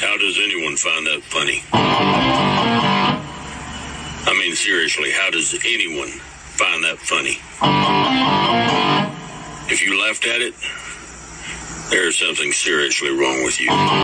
How does anyone find that funny? I mean, seriously, how does anyone find that funny? If you laughed at it, there's something seriously wrong with you.